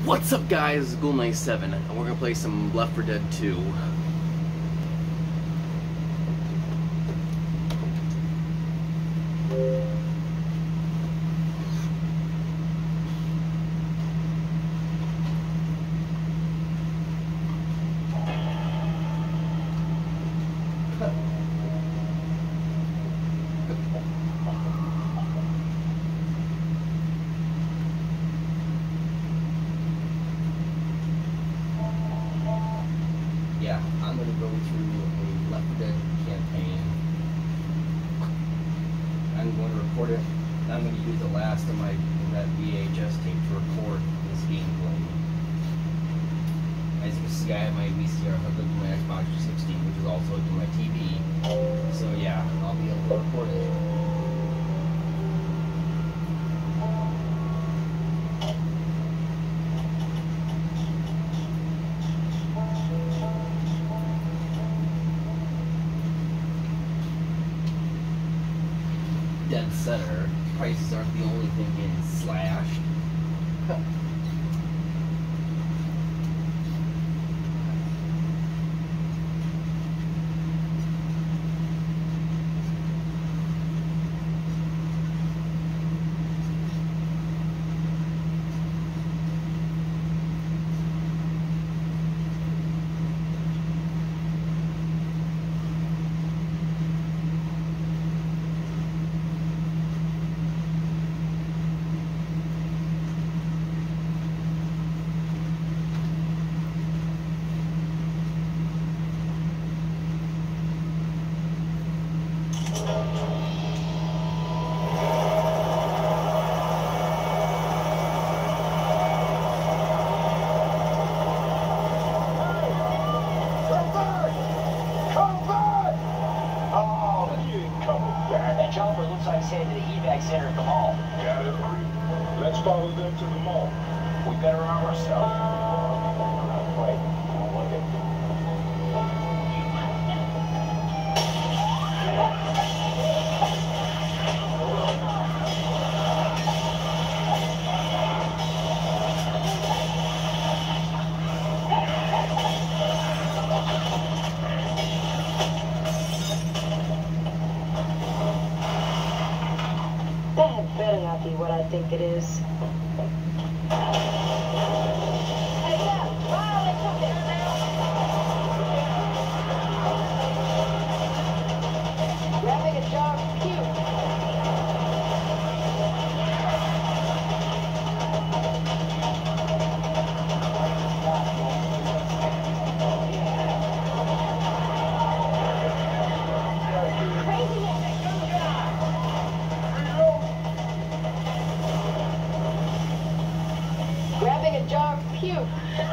What's up, guys? Ghoul97, and we're gonna play some L4 Dead 2. Yeah, I'm going to go through a L4 Dead campaign. I'm going to record it. I'm going to use the last of that VHS tape to record this gameplay. As you can see, I have my VCR hooked up to my Xbox 360, which is also hooked to my TV. So yeah, I'll be able to record it. Dead Center. Prices aren't the only thing getting slashed. Jumper looks like he's headed to the evac center at the mall. Got it. Let's follow them to the mall. We better arm ourselves. Wait, don't look at That better not be what I think it is. Grabbing a jar of puke. Grabbing a jar of puke.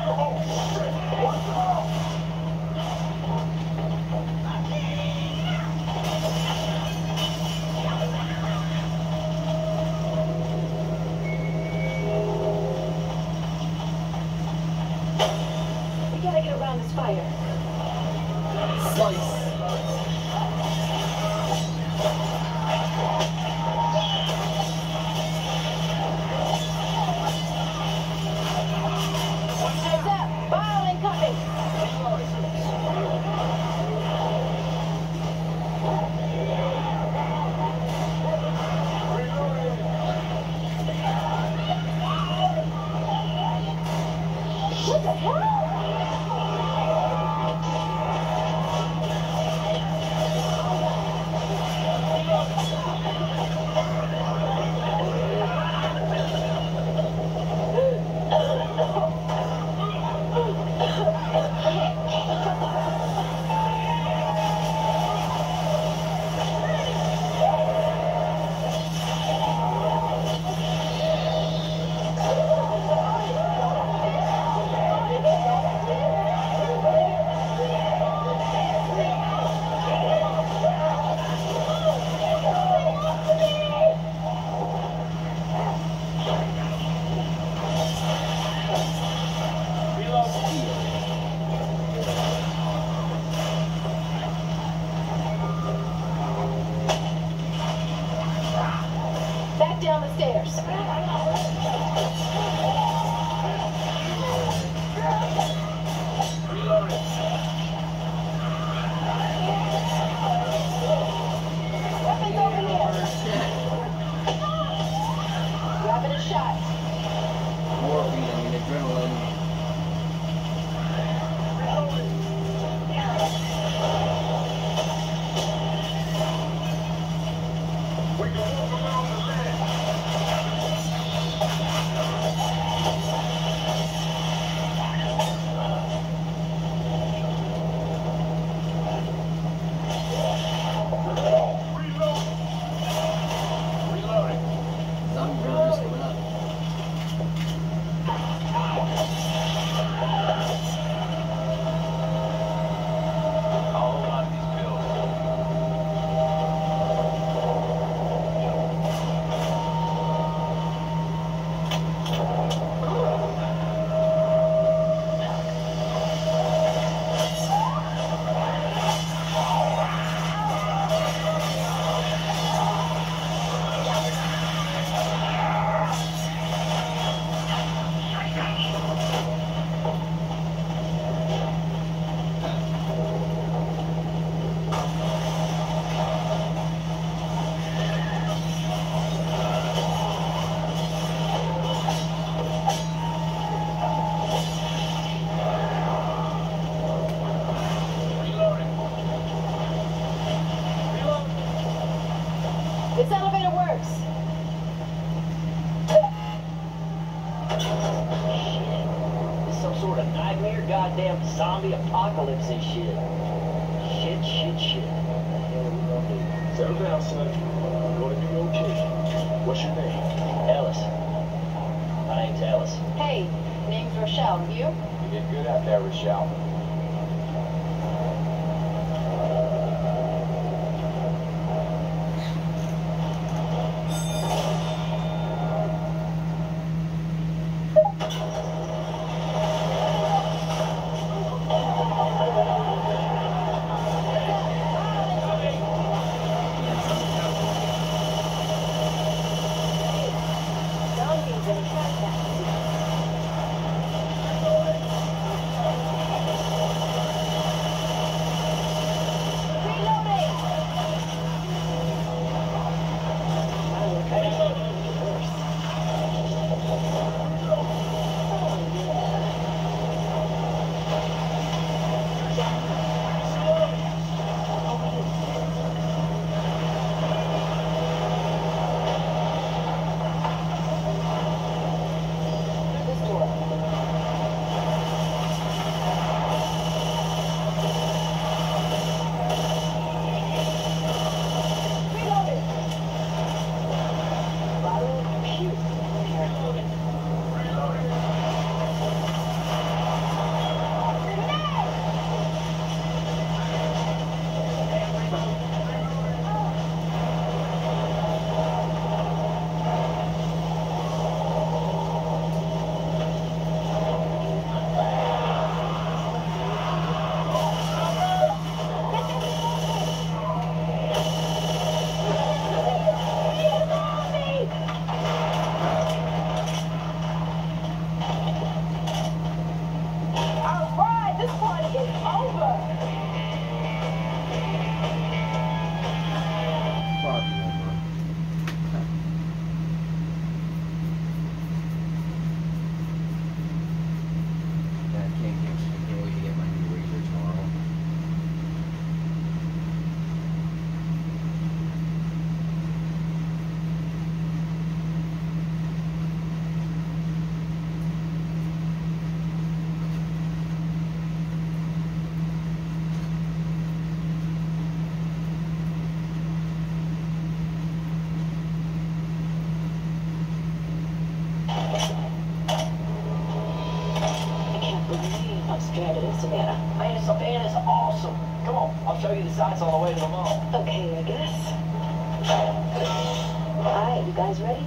We gotta get around this fire. Slice. Heads up! Fire incoming! What the hell? Back down the stairs. This elevator works. This is some sort of nightmare, goddamn zombie apocalypse and shit. Shit. Settle down, son. You're gonna be okay. What's your name? Ellis. My name's Ellis. Hey, name's Rochelle. You? You did good out there, Rochelle. Zombies in a trash taxi. Savannah. Man, Savannah's awesome. Come on, I'll show you the sights on the way to the mall. Okay, I guess. Alright, you guys ready?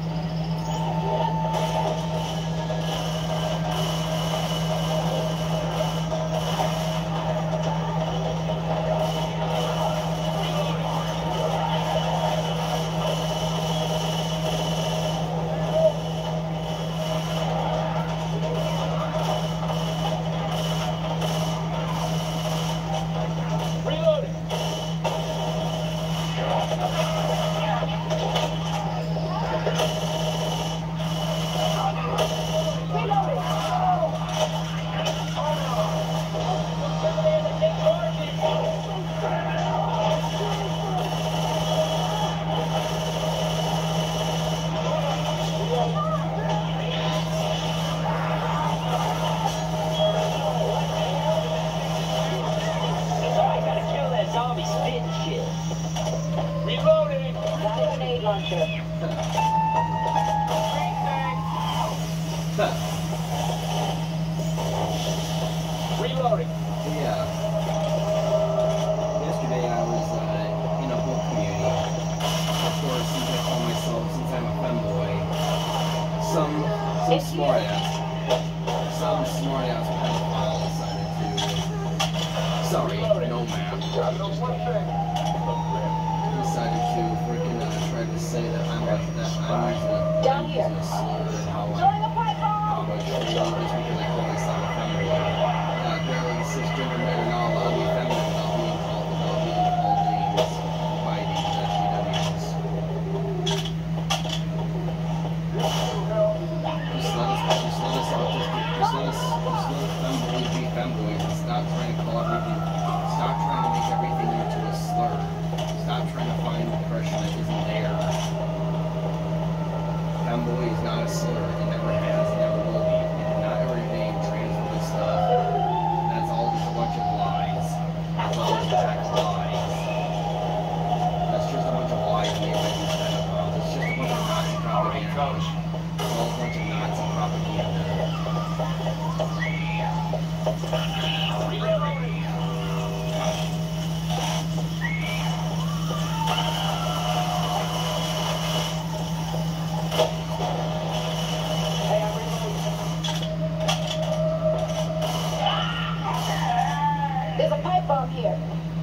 Reloading. Yeah. Yesterday I was in a book community. Of course, since I call myself, since I'm a femboy, some smart ass pedophile decided to. Sorry, no ma'am. Decided to freaking try to say that I'm Down here. using a slur and how Throwing a pipe how bomb! much just because I call myself a femboy. Apparently cisgender men are not allowed to be feminine without being called names by these SJWs. Just let us femboys be femboys and stop trying to make everything into a slur. Stop trying to find depression that isn't there. Firestorm here.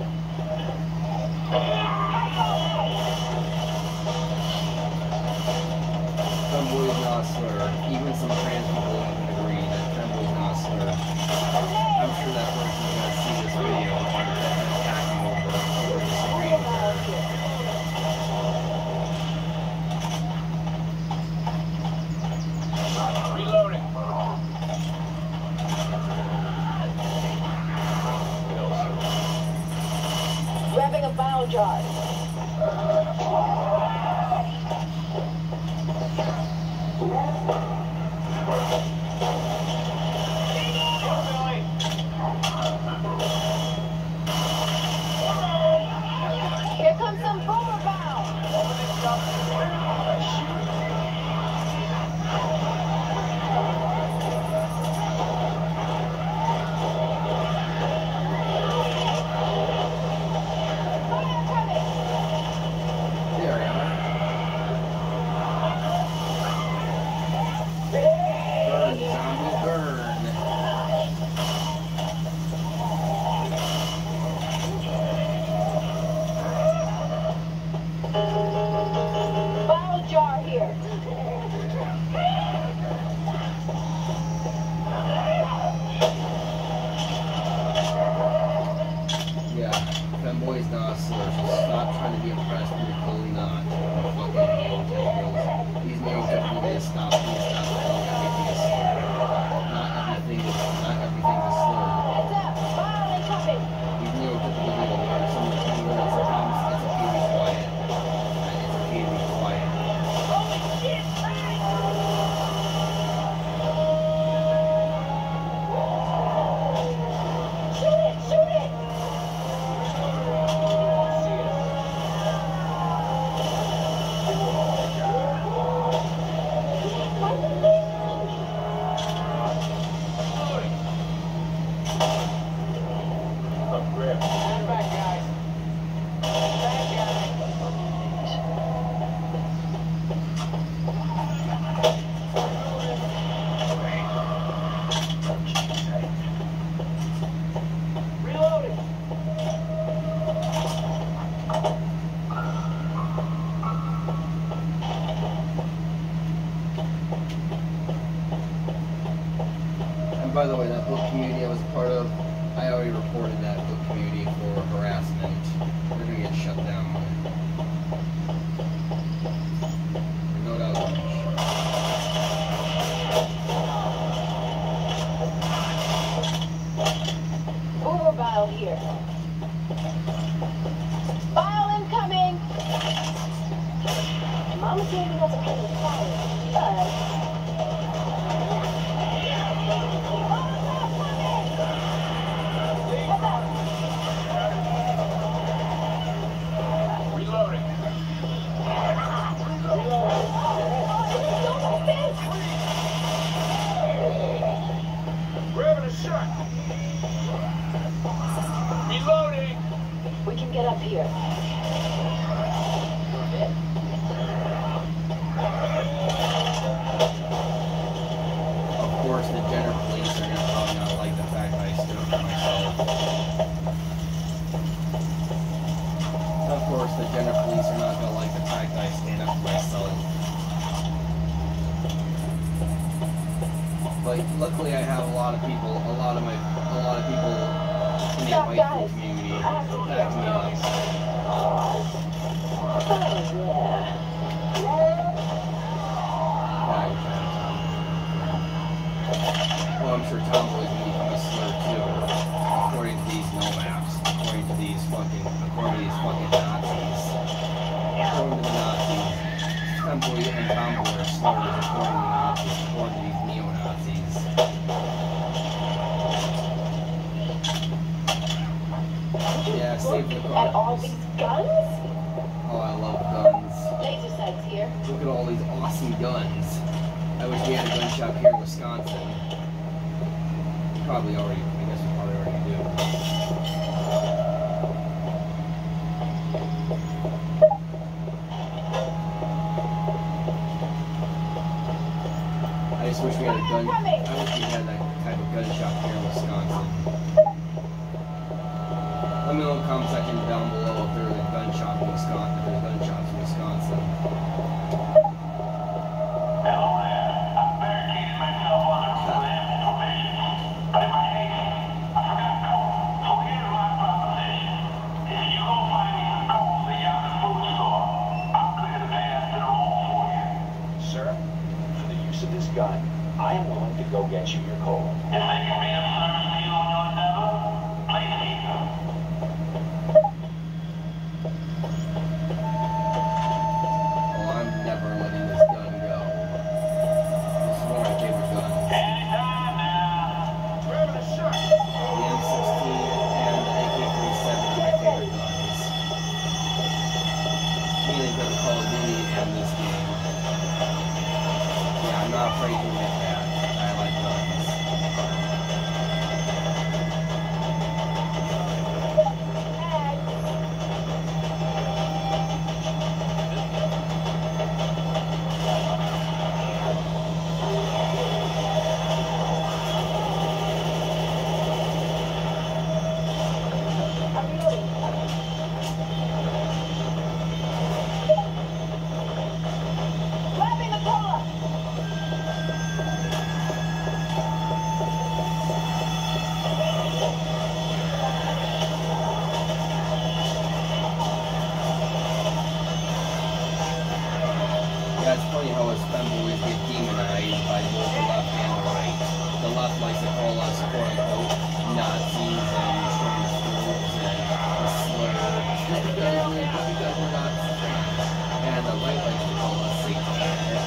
Femboy is not a slur. Even some trans people even agree that femboy is not a slur. I'm sure that person's gonna see this video and attack me over disagreeing with her. Reloading. Grabbing a bile jar. Here comes some boomer bile. There we are. Burn, zombie, burn. Bile jar here. Yeah, femboy is not a slur, so stop trying to be impressed when you're clearly not. You fucking neotypicals. These neotypicals need to stop. Please stop calling everything a slur. Not everything is a slur. Heads up. Bile incoming. These neotypicals need to learn some of the key words. Sometimes it's okay to be quiet. It's okay to be quiet. Holy shit. Shoot it. Shoot it. Upgrade. Stand back, guys. Stand back. Reloading. And by the way, that book community I was a part of, I already reported that book community for harassment. They're gonna get shut down. No doubt. Boomer bile here. Bile incoming. Mama told me not to play with fire, but... Reloading. Grabbing a shot. Reloading. We can get up here. Of course, the Jenner police are gonna probably not like the fact that I stood up for myself. Of course, the Jenner police are not gonna like the fact that I stand up for myself. But luckily, I have a lot of people in the Stop, white guys. community I have to back me up. Well, I'm sure Tomboy's gonna become a slur too, according to these no maps, according to these fucking Nazis. According to the Nazis, Tomboy and Tomboy are slurs according to the Nazis, according to these neo-Nazis. Yeah, save the Look at all cars. these guns. Oh, I love guns. Laser sights here. Look at all these awesome guns. I wish we had a gun shop here in Wisconsin. Probably already, I guess we probably already do. I just wish we had a gun, I wish we had that type of gun shop here in Wisconsin. down below if there's a gun shop in Wisconsin. If there's gun shops in Wisconsin. Sir, for the use of this gun, I am willing to go get you your coal. If they can be of service to you on your endeavor, please keep them. Well, I'm never letting this gun go. This is one of my favorite guns. Anytime now. Grabbing a shot. The M16 and the AK-47 are my favorite guns. Mainly because of Call of Duty and this game. Yeah, I'm not afraid to admit that. I like guns. Grabbing the cola! Yeah, it's funny how us femboys get demonized by both the left and the right. The left likes to call us quote-unquote Nazis and transphobes and a slur. Just because we're Nazis. And the right likes to call us Satanists and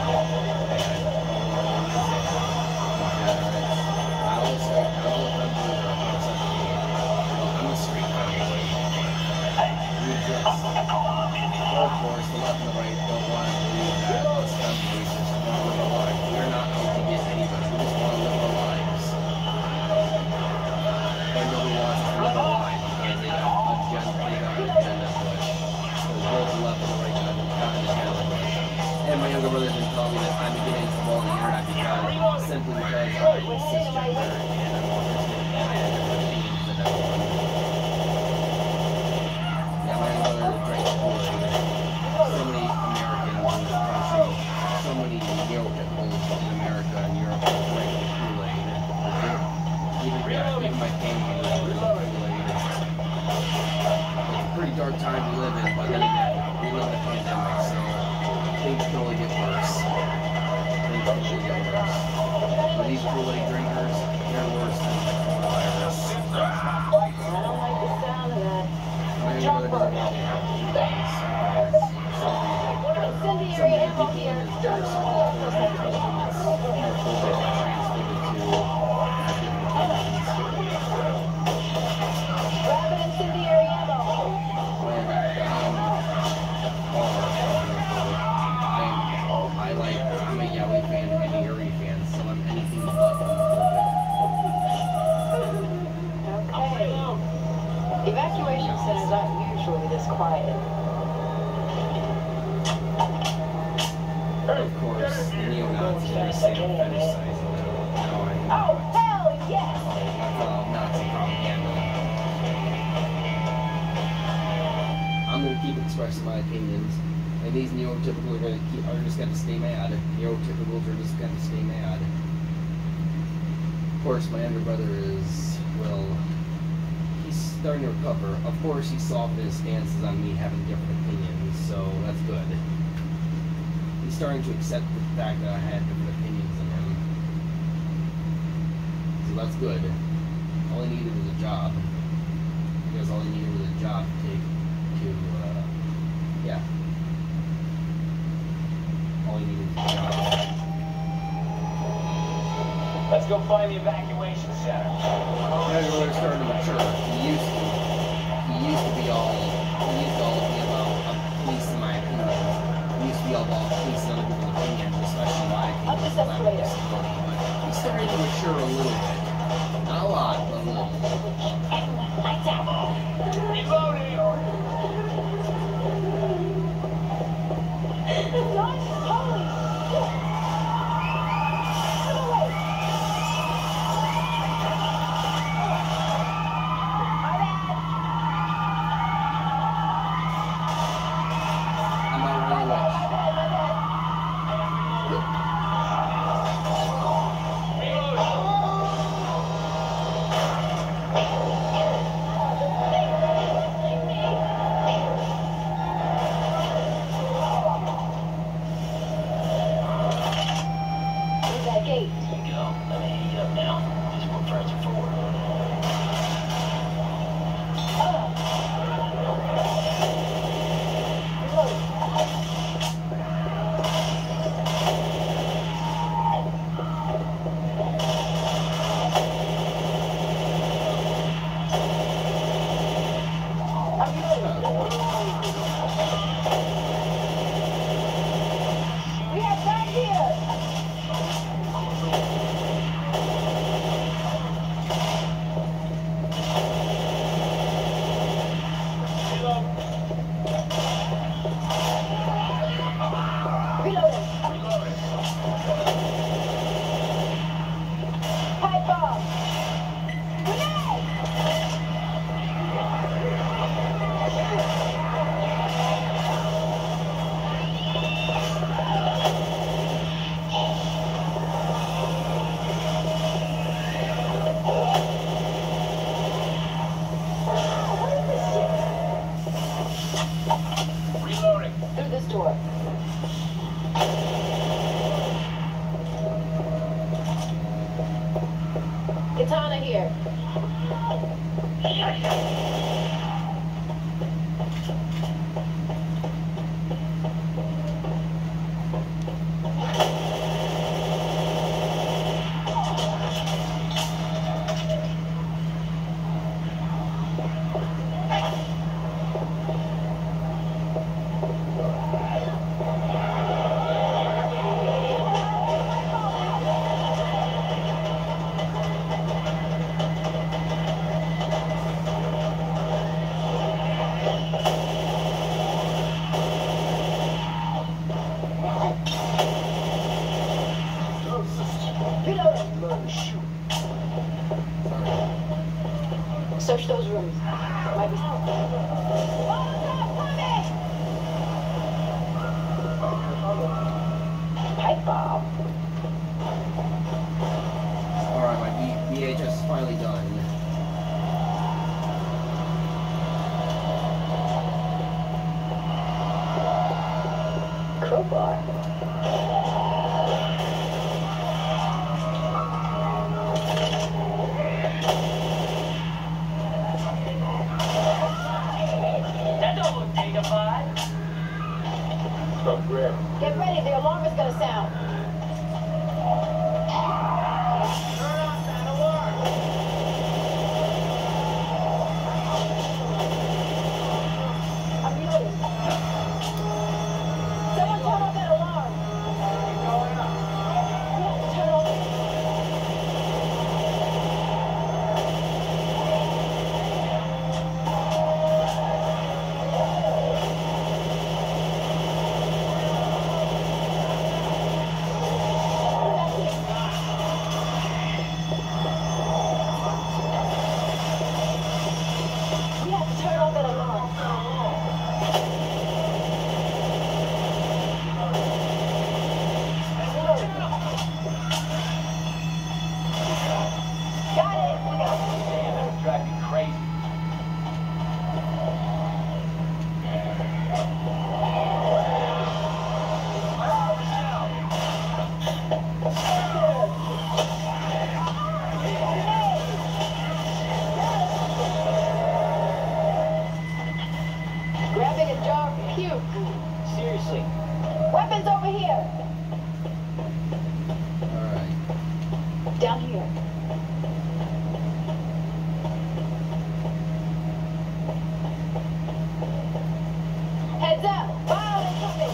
degenerates. Not all femboys are 100% gay. Well, I'm a straight femboy. We just... Well, of course, the left and the right don't want to believe that us femboys just want to live our lives. We're not out to get anybody. We just want to live our lives. But nobody wants us to live our lives because they got an agenda push. So both the left and the right got an agenda push. And my younger brother's been telling me that I'm beginning to fall on the internet because simply because I'm cisgender and I'm autistic and I have different opinions than everyone. Yeah, my younger brother drank Kool-Aid. So many Americans in this country, so many neurotypicals in America and Europe are drinking Kool-Aid. Even my family is drinking Kool-Aid. It's a pretty dark time to live in, but then again, we live in a pandemic, so things can only get worse. Things can only get worse. But these Kool-Aid drinkers, they're worse than the coronavirus. I don't like the sound of that. My younger brother doesn't really have to do things. Incendiary ammo here. Grabbing incendiary ammo. I'm a Yowie fan and a Yuri fan, so I'm anything but homophobic. Okay. Evacuation centers aren't usually this quiet. Of course, neo-Nazis are saying fetishizing them. No, I know. Oh, hell yes! That's all Nazi propaganda. I'm gonna keep expressing my opinions, and these neurotypicals are just gonna stay mad. Neurotypicals are just gonna stay mad. Of course, my younger brother is, well, he's starting to recover. Of course, he softened his stances on me having different opinions, so that's good. He's starting to accept the fact that I had different opinions than him. So that's good. All he needed was a job. Because all he needed was a job yeah. All he needed was a job. Let's go find the evacuation center. Now you're really starting to mature. He used to be all about policing my opinions. He used to be all about policing other people's opinions, especially my opinions, because I'm a disability. But he's starting to mature a little bit. Not a lot, but a little. Reloading! Holy shit! bomb. Grenade! What is this shit? Reloading. Through this door. Katana here. Reloading. Learn to shoot. Search those rooms. Might be. Pipe bomb. Alright, my VHS is finally done. Crowbar. That don't look dignified. Stop grabbing. Get ready, the alarm is gonna sound. Turn off that alarm. I'm muted. Someone turn off that alarm. Going up. Yeah, turn off. We have to turn off that alarm. Got it. Damn, that'll drive me crazy. Grabbing a jar of puke. Seriously. Weapons over here. Alright. Down here. Heads up. Fire incoming.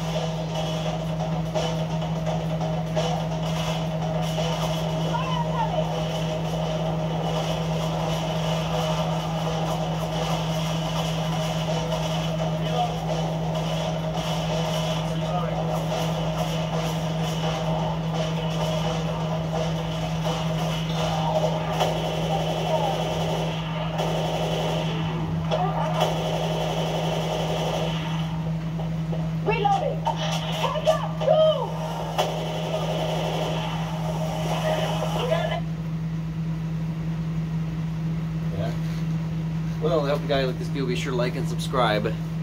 Fire incoming. Reloading. Heads up. Move. Yeah. Well, I hope you guys like this video. Be sure to like and subscribe.